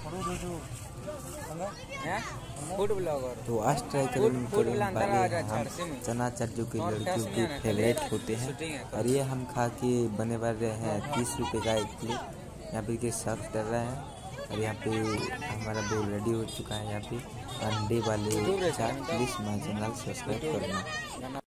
Food blogger. तो आज try करेंगे हम चना चाट जो कि लड़कियों के फेवरेट होते हैं। और ये हम खा के बने वाले हैं 30 रुपये का 1 प्लेट। यहाँ पे के सर्व कर रहे हैं और यहाँ पे हमारा बोल रेडी हो चुका है। यहाँ पे अंडे वाले chaat. Please my channel subscribe करना।